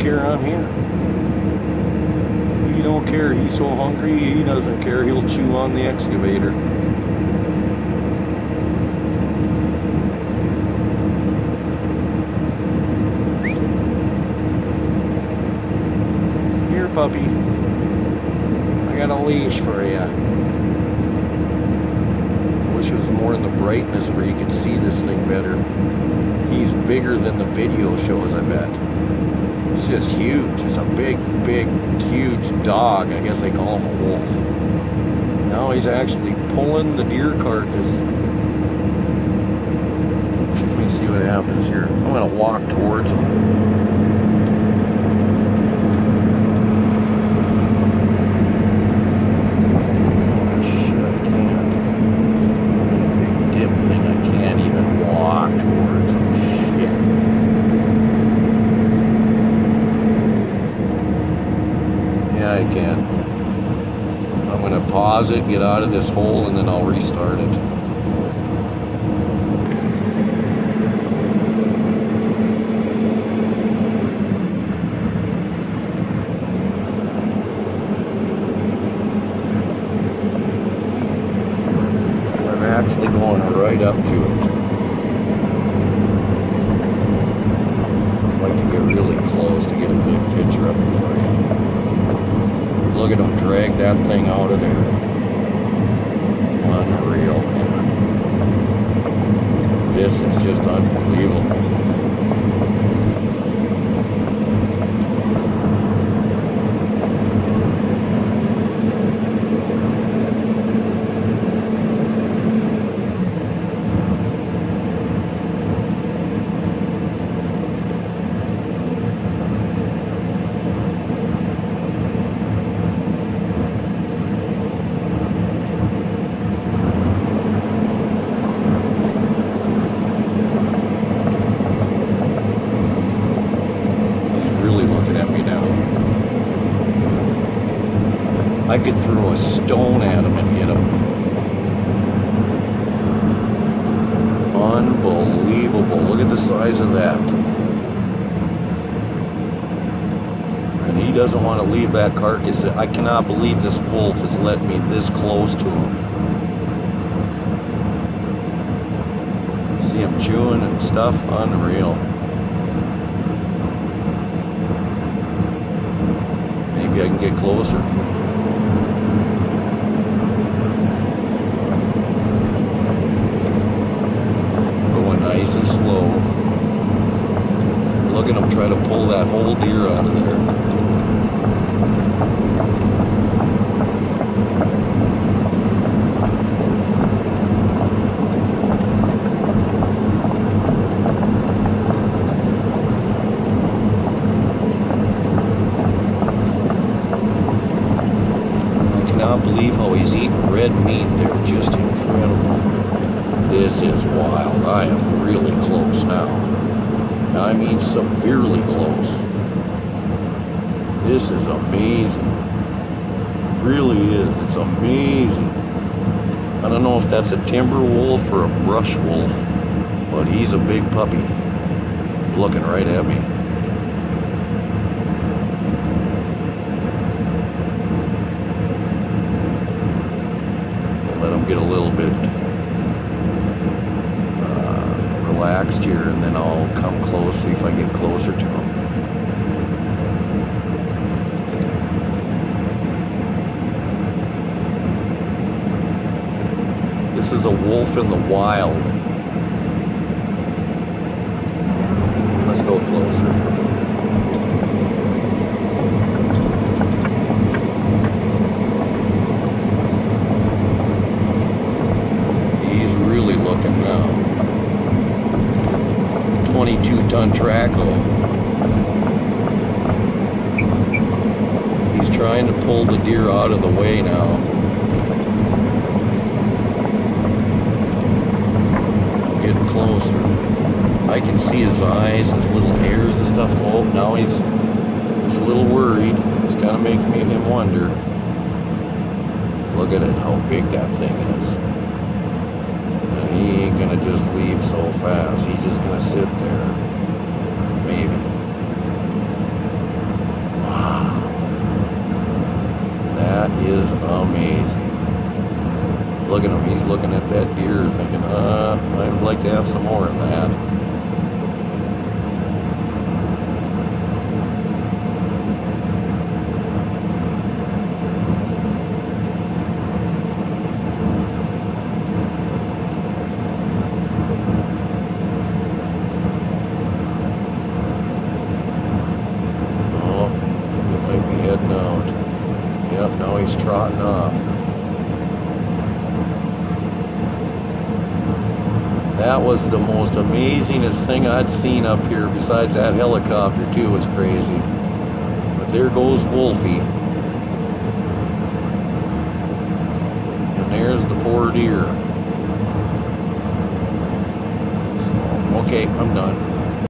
care I'm here. He don't care. He's so hungry, he doesn't care. He'll chew on the excavator. Here, puppy. I got a leash for you. I wish it was more in the brightness where you could see this thing better. He's bigger than the video shows, I bet. It's just huge. It's a big, huge dog. I guess they call him a wolf. Now he's actually pulling the deer carcass. Let me see what happens here. I'm going to walk towards him. Oh, shit, I can't. Big dim thing. I can't even walk towards him. Shit. Yeah, I can. I'm going to pause it, get out of this hole, and then I'll restart it. I'm actually going right up to it. I'd like to get really close to get a big picture up for you. Look at him drag that thing out of there. Unreal, man. This is just unbelievable. I could throw a stone at him and hit him. Unbelievable. Look at the size of that. And he doesn't want to leave that carcass. I cannot believe this wolf has let me this close to him. See him chewing and stuff? Unreal. Maybe I can get closer. Nice and slow. Look at him try to pull that whole deer out of there. I cannot believe how he's eating red meat there. Just incredible. This is wild. I am really close now. I mean severely close. This is amazing. It really is. It's amazing. I don't know if that's a timber wolf or a brush wolf, but he's a big puppy. He's looking right at me. I'll let him get a little bit relaxed here, and then I'll come close, see if I get closer to him. This is a wolf in the wild. Let's go closer. He's really looking now. 22-ton Traco. He's trying to pull the deer out of the way now. I'm getting closer. I can see his eyes, his little hairs and stuff. Oh, now he's a little worried. It's kind of making him wonder. Look at it, how big that thing is. He ain't gonna just leave so fast. He's just gonna sit there. Maybe. That is amazing. Look at him, he's looking at that deer thinking, I'd like to have some more of that. Oh, he might be heading out. Yep, now he's trotting off. That was the most amazingest thing I'd seen up here, besides that helicopter too was crazy. But there goes Wolfie. And there's the poor deer. So, okay, I'm done.